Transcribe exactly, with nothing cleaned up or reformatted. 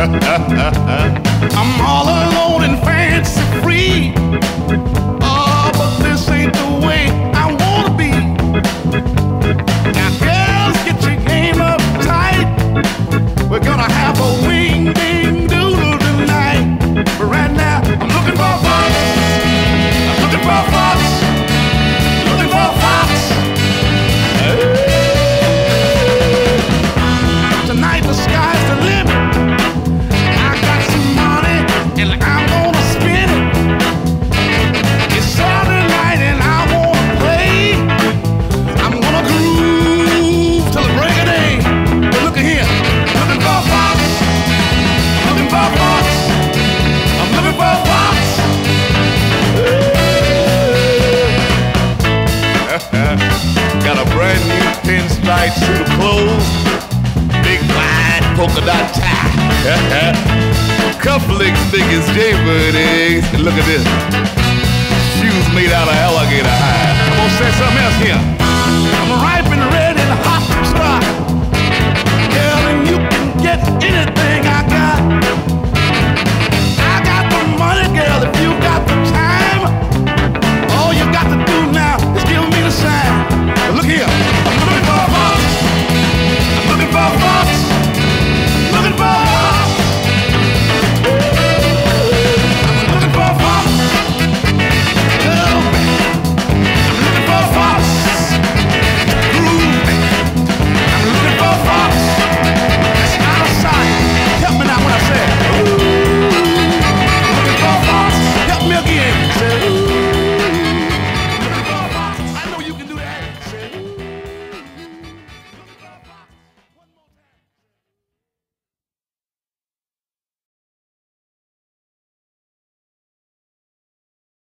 I'm all alone and fancy free. Oh, but this ain't the way I wanna be. Now, girls, get your game up tight. We're gonna have a wing ding doodle tonight. But right now, I'm looking for a fox. I'm looking for a fox. Looking for a fox. Tonight the sky's the limit. I got some money and I'm gonna spend it. It's Saturday night and I wanna play. I'm gonna groove till the break of day. But look at here, looking for a fox. Looking for a fox. I'm looking for a fox. Got a brand new pinstripe suit of clothes. Big wide polka dot tie. Cufflinks big as jaybird eggs. And look at this. Shoes made out of alligator hide. I'm gonna say something else here. I'm ripe and ready to hop and start. Girl, and you can get anything.